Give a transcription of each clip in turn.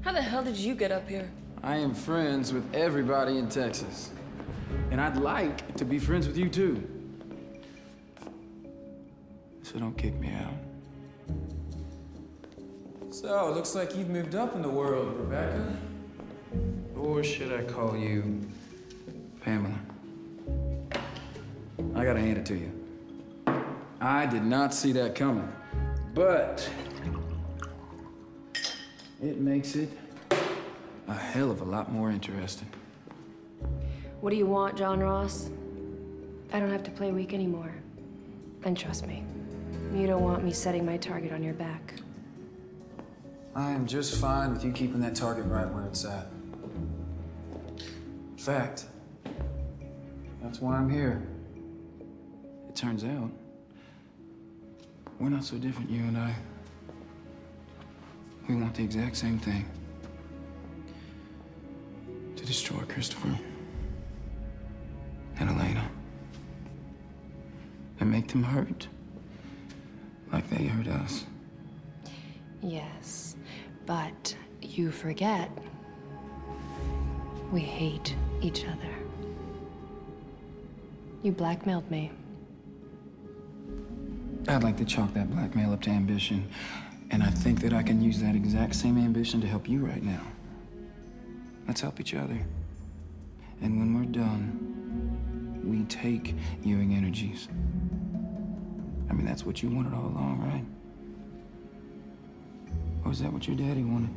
How the hell did you get up here? I am friends with everybody in Texas. And I'd like to be friends with you, too. So don't kick me out. So, it looks like you've moved up in the world, Rebecca. Or should I call you Pamela? I gotta hand it to you. I did not see that coming, but it makes it a hell of a lot more interesting. What do you want, John Ross? I don't have to play weak anymore. And trust me, you don't want me setting my target on your back. I am just fine with you keeping that target right where it's at. In fact, that's why I'm here. It turns out, we're not so different, you and I. We want the exact same thing. To destroy Christopher and Elena. And make them hurt like they hurt us. Yes, but you forget. We hate each other. You blackmailed me. I'd like to chalk that blackmail up to ambition, and I think that I can use that exact same ambition to help you right now. Let's help each other. And when we're done, we take Ewing energies. I mean, that's what you wanted all along, right? Or is that what your daddy wanted?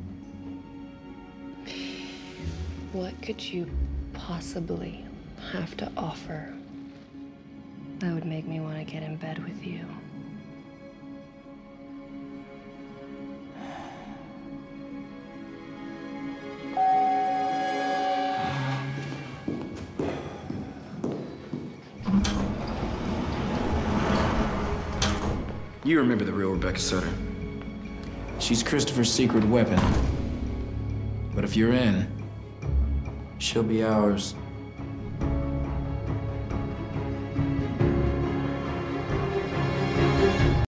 What could you possibly have to offer that would make me want to get in bed with you? You remember the real Rebecca Sutter. She's Christopher's secret weapon. But if you're in, she'll be ours.